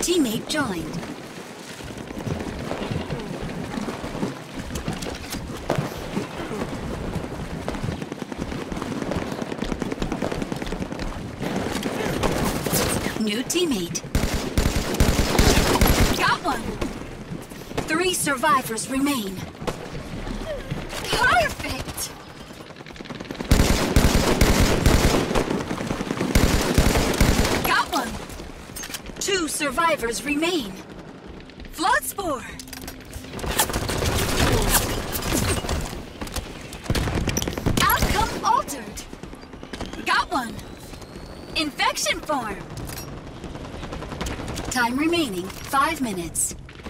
teammate joined. New teammate. Got one! 3 survivors remain. Perfect! Got one! 2 survivors remain. Flood spore! Outcome altered. Got one! Infection form! Time remaining 5 minutes.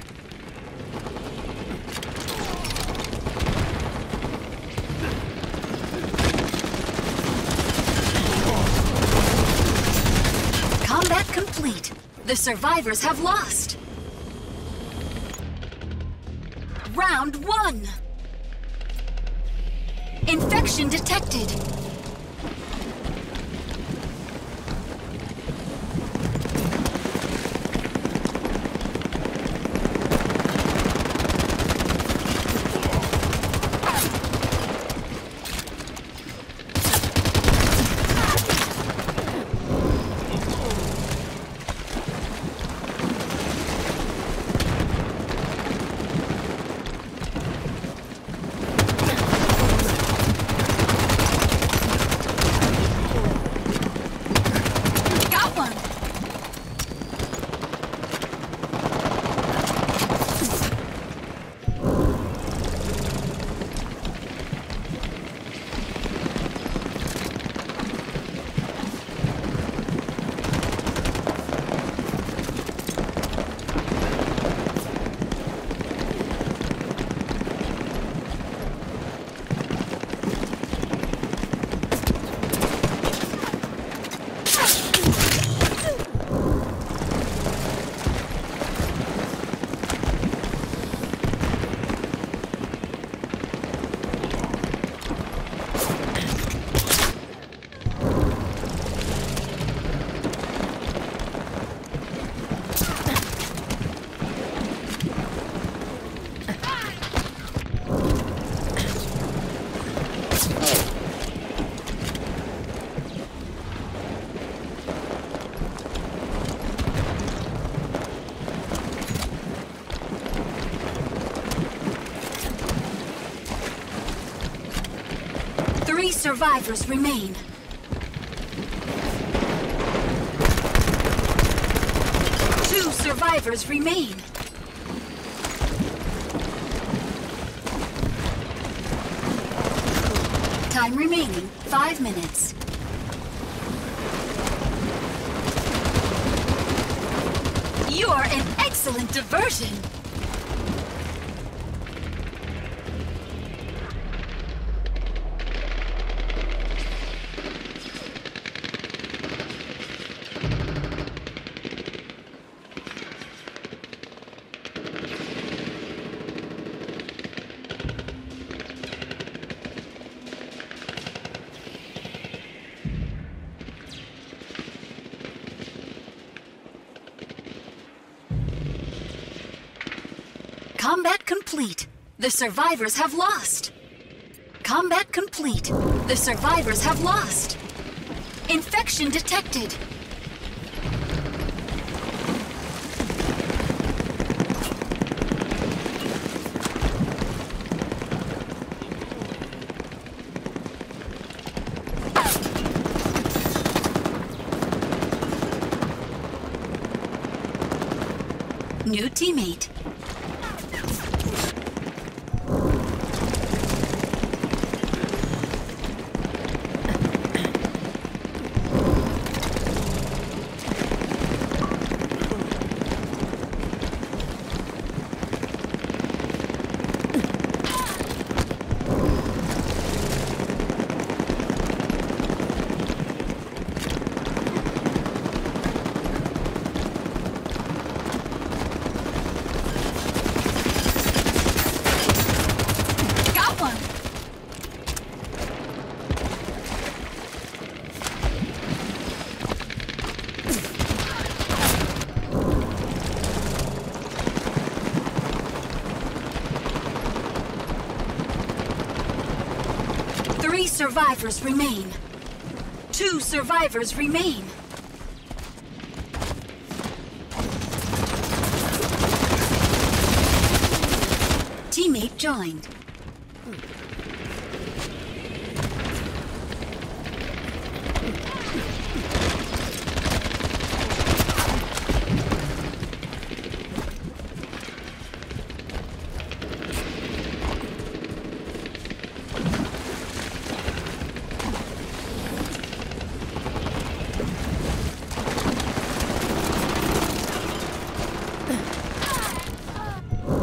Combat complete. The survivors have lost. Round 1. Infection detected. Survivors remain. Two survivors remain. Time remaining 5 minutes. You're an excellent diversion. Combat complete. The survivors have lost. Combat complete. The survivors have lost. Infection detected. New teammate. survivors remain. 2 survivors remain. Teammate joined.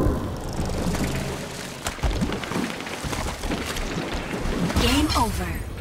Game over.